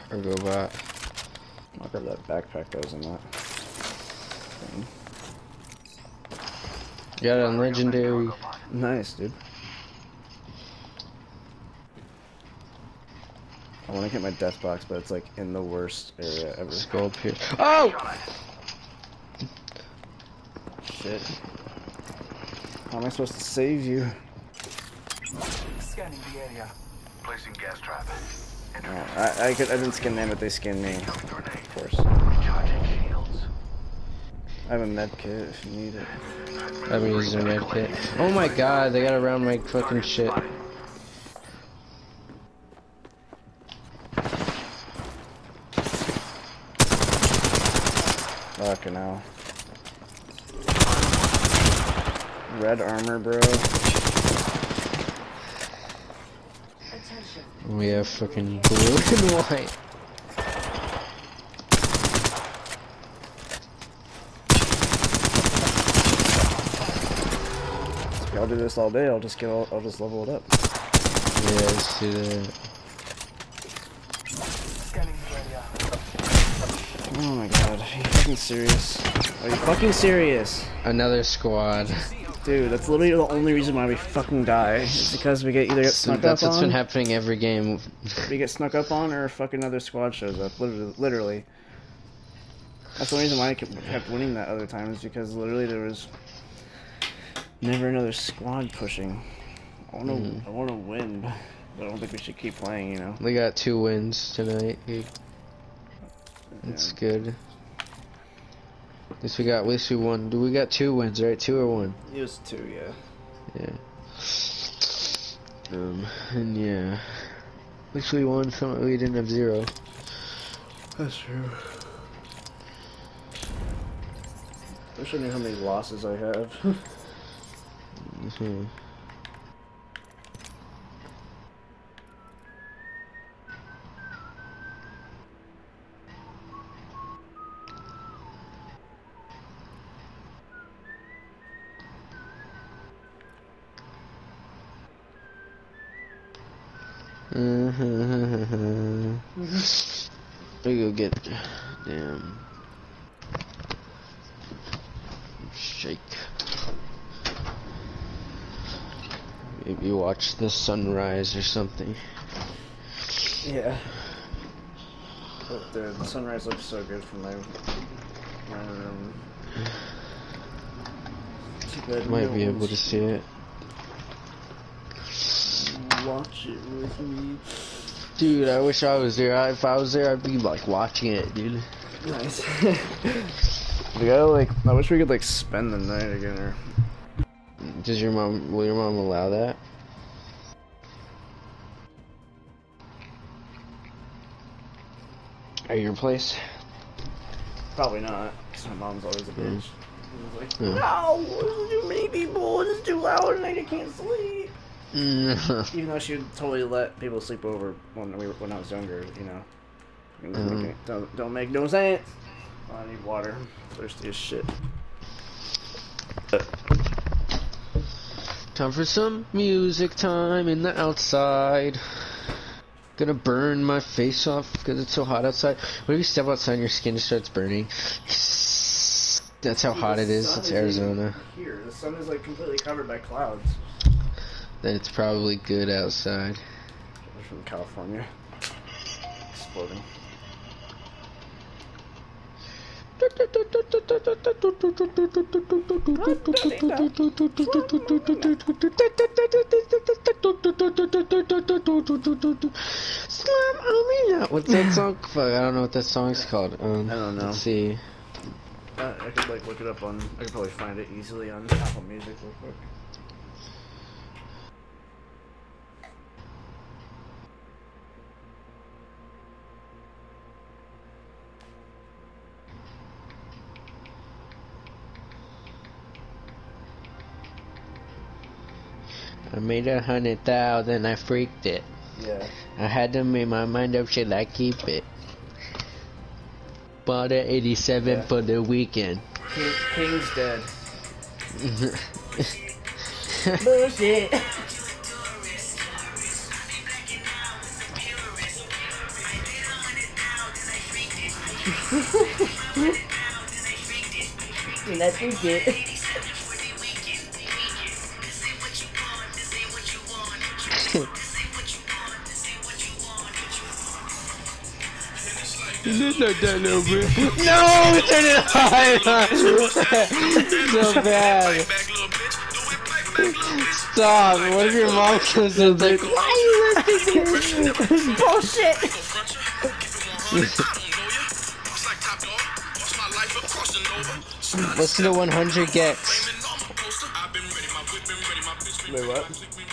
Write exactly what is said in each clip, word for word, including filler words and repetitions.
Or go bot. I'll grab that backpack that was in that thing. Got it on legendary. Nice, dude. I want to get my death box, but it's like in the worst area ever. Skull pierce. Oh! Shit. How am I supposed to save you? Scanning the area. Placing gas trap. Oh, I, I, could, I didn't skin them, but they skinned me. Of course. Recharging shields. I have a med kit if you need it. I haven't used a med kit. Oh my god, they got around my fucking shit. Fucking hell. Red armor, bro. We have fucking blue and white. I'll do this all day. I'll just get. All, I'll just level it up. Yeah, let's do that. Scanning the area. Oh my god, are you fucking serious? Are you fucking serious? Another squad. Dude, that's literally the only reason why we fucking die. It's because we get either get snuck That's up what's on. been happening every game. We get snuck up on, or fucking another squad shows up. Literally, literally. That's the only reason why I kept winning that other time, is because literally there was never another squad pushing. I wanna, mm. I wanna win, but I don't think we should keep playing. You know. We got two wins tonight, dude. That's yeah. good. At least we got, at least we won. Do we got two wins, right? Two or one? It was two, yeah. Yeah. Um, and yeah. At least we won some, we didn't have zero. That's true. I wish I knew how many losses I have. mm-hmm. Mm-hmm. We go get damn shake. Maybe watch the sunrise or something. Yeah. But the, the sunrise looks so good from my my room. Too bad Might no be able one's to see it. Watch it with me. Dude, I wish I was there. I, if I was there, I'd be like watching it, dude. Nice. We gotta like. I wish we could like spend the night again. Or... Does your mom? Will your mom allow that? At your place? Probably not. Cause my mom's always a bitch. Mm. Like, yeah. no, there's too many people. It's too loud at night. I can't sleep. Even though she would totally let people sleep over when we were, when I was younger, you know. Mm-hmm. make, don't don't make no sense. Oh, I need water. Thirsty as shit. Time for some music time in the outside. Gonna burn my face off because it's so hot outside. What if you step outside and your skin just starts burning? That's how See, hot it is. It's Arizona. Here, the sun is like completely covered by clouds. Then it's probably good outside. They're from California. Exploding. What's that song? Fuck, I don't know what that song's called. Um, I don't know. Let's see. Uh, I could like look it up on. I could probably find it easily on Apple Music real quick. I made a hundred thousand, I freaked it. Yeah. I had to make my mind up, should I keep it? Bought at eighty-seven yeah. for the weekend. King, King's dead. Bullshit. And I think it. Not that little bit. No, turn it high. So bad. Stop. What if your mom comes in and like, why are you listening to this? Bullshit. Listen to one hundred Gex. Wait, what?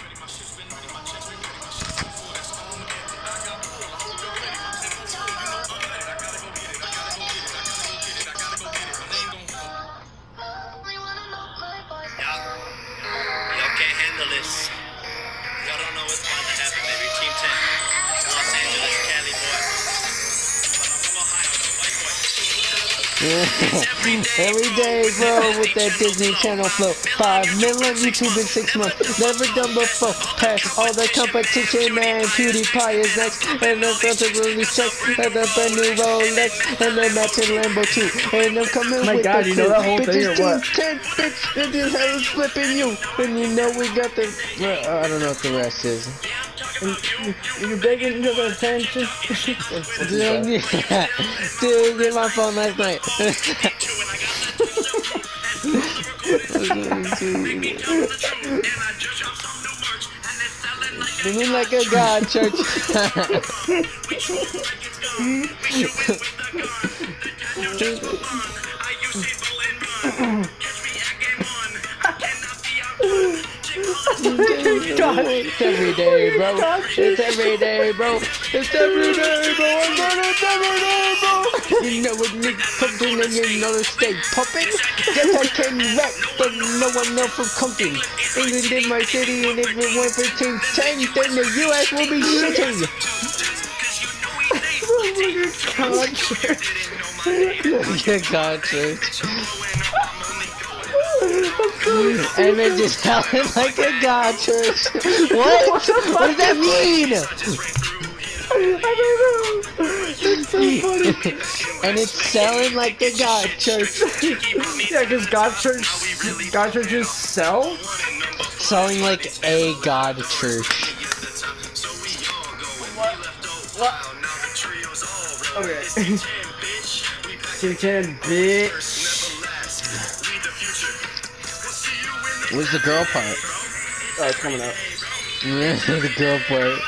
Every day, bro, with that Disney Channel flow. Five mil on YouTube in six months. Never done before. Pass all the competition, man. PewDiePie is next. And the filter really checks. And the brand new Rolex. And the matching Lambo too. And I'm coming My with God, the you know that whole thing or what? ten, bitch, and this hell is flipping you. And you know we got the... Well, I don't know what the rest is. You're begging for the attention. Dude, yeah. Dude, get my phone last night. Singing like a god, church. God. It's every day, bro. It's every day, bro. It's every day, bro. I'm gonna it's every day, bro. You know what Nick pumping and you know to stay pumping. Guess I can rap, but no one else from comping. England in my city, and if it went for team ten, then the U S will be shitting. Look at God, church. And then just howling like a god, church. What? What, what does that mean? I don't know. It's so funny. And it's selling like a god, church. Yeah, because God church, God churches sell. Selling like a god church. What? Okay. Team ten, bitch. Where's the girl part? Oh, it's coming up. The girl part.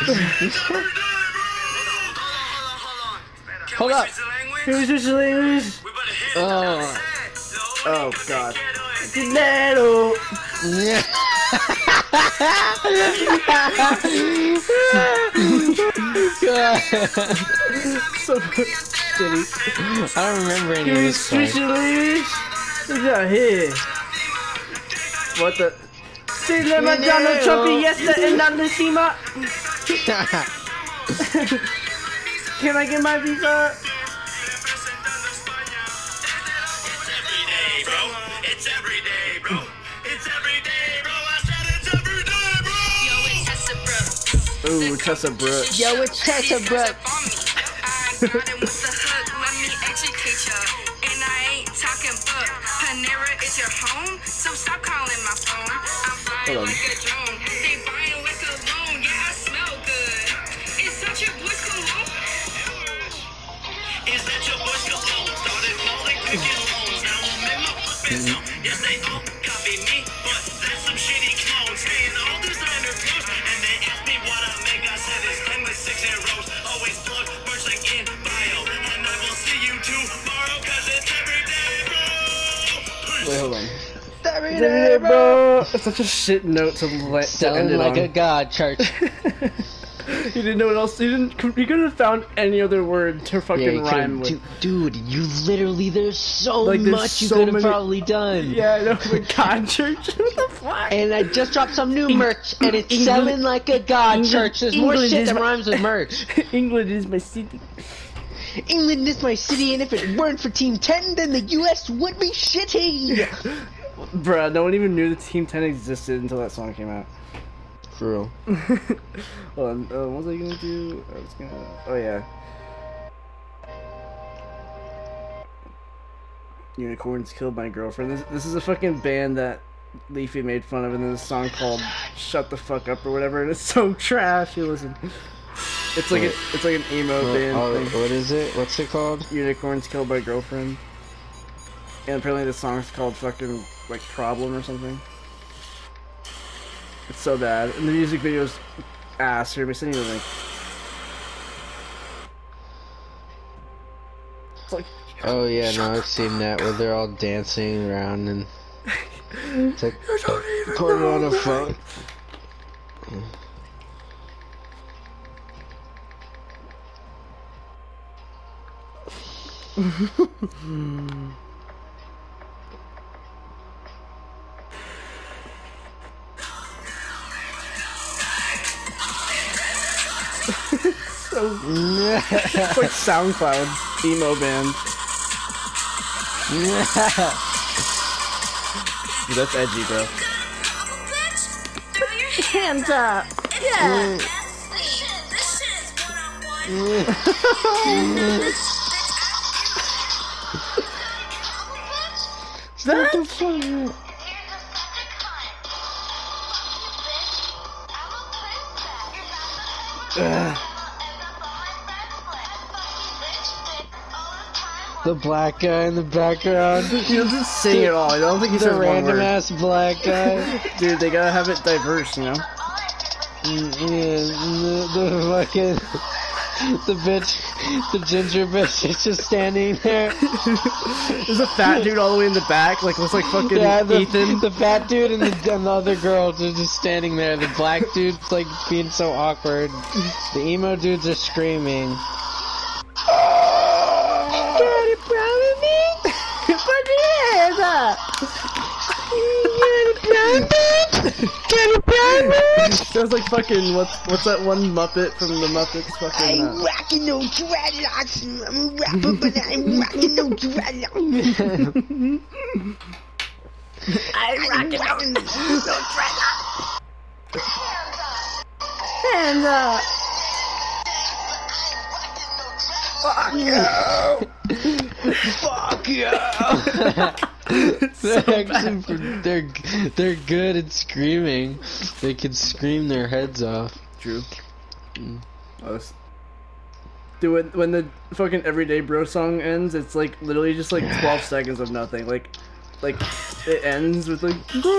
Hold up. Who's this language? Oh. Oh God. Dinero. Yeah. God. So shitty. I don't remember any of this Who's part. language? Who's out here? What the? Se le mangiano choppy yesta en la lishima. Can I get my visa? It's every day, bro. It's every day, bro. I said it's every day, bro. Yo, it's Tessa, bro. Ooh, Tessa Brooks. Yo, it's Tessa Brooks. I got him with the hook. Let me educate ya. And I ain't talking book. Panera is your home, so stop calling my phone. I'm flying like a drone. They buying like a loan. Yeah, I smell good. Is that your boy's cologne? Is that your boy's cologne? Started falling picking loans. Now I'm in my footprints. Yes, they all copy me, but that's some shitty clones. Saying all designer clothes, and they ask me what I make. I said it's ten with six arrows. Always plug merch like in bio, and I will see you tomorrow, cause it's every day, bro. Wait, hold on. Every Hey, day, bro. It's such a shit note to let to Selling end it like on. a god, church. You didn't know what else. You didn't. You could have found any other word to fucking Yeah, you rhyme could've- with. dude, dude, you literally, there's so Like, there's much you so could have many- probably done. Yeah, I know. But God church. What the fuck? And I just dropped some new merch, and it's England- selling like a god, England- church. There's more England shit is that my- rhymes with merch. England is my city. England is my city, and if it weren't for Team ten, then the U S would be shitty. Bruh, no one even knew the Team ten existed until that song came out. For real. Hold on, uh, what was I gonna do? I was gonna. Oh yeah. Unicorns Killed My Girlfriend. This, this is a fucking band that Leafy made fun of, and there's a song called "Shut the Fuck Up" or whatever, and it's so trash. You listen. It's like a, it's like an emo What, band. oh, thing. what is it? What's it called? Unicorns Killed My Girlfriend. And apparently the song's called fucking like Problem or something. It's so bad, and the music video's ass. Here, let me send you the link. It's like. Oh yeah, no, I've seen that where they're all dancing around and it's like recorded on a phone. So, it's like SoundCloud emo band. Dude, that's edgy, bro. Hands up! Yeah! What the fuck? Ugh. The black guy in the background. He doesn't sing at all. I don't think he The says one random word. ass black guy. Dude, they gotta have it diverse, you know? Mm, yeah, the, the fucking the bitch, the ginger bitch is just standing there. There's a fat dude all the way in the back, like looks like fucking Yeah, the, Ethan. the fat dude and the, and the other girl are just standing there. The black dude's like being so awkward. The emo dudes are screaming. Got it, brownie? Put your hands up! Got it, brownie? Sounds like fucking, what's what's that one Muppet from the Muppets? Fucking, I'm uh, rocking no dreadlocks. I'm a rapper, but I'm rocking no dreadlocks. I'm rocking no, no dreadlocks. hands up! Fuck you! Fuck you! So they're, actually, they're they're good at screaming. They can scream their heads off. True. Mm. Oh, this... Dude, when, when the fucking Everyday Bro song ends, it's like literally just like twelve seconds of nothing. Like, like it ends with like,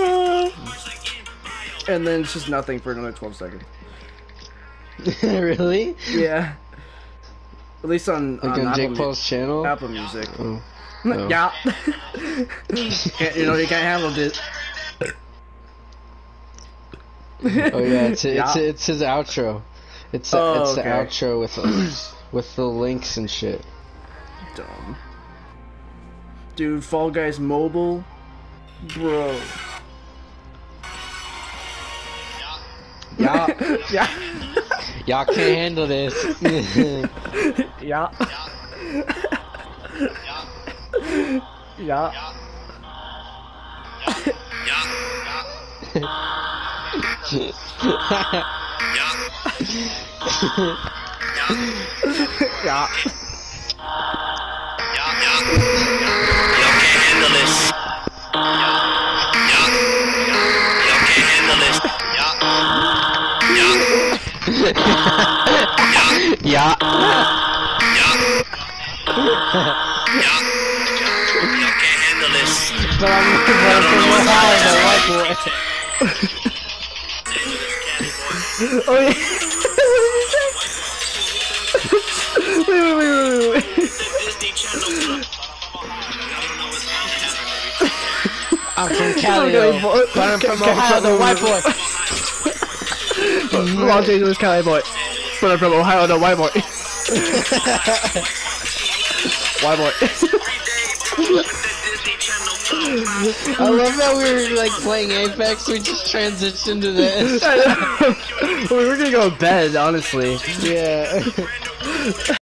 and then it's just nothing for another twelve seconds. Really? Yeah. At least on, Like on, on Jake Apple, Paul's channel? Apple Music. Oh. Oh. Yeah. Can't, you know, you can't handle it. Oh yeah, it's it's Yeah. it's his outro. It's Oh, it's okay. the outro with with the links and shit. Dumb. Dude, Fall Guys Mobile? Bro. Y'all Yeah. y'all can't handle this. Yeah. Yeah. Yeah. Yeah. But I'm looking for it from behind the white boy. Oh yeah. Wait, wait, wait, wait, wait. I'm from Okay, Cali, boy. but I'm from Okay, Ohio, the okay, white boy. Los Angeles, Cali boy. But I'm from Ohio, the white boy. White boy. I love that we were like playing Apex, we just transitioned to this. I know. We were gonna go to bed, honestly. Yeah.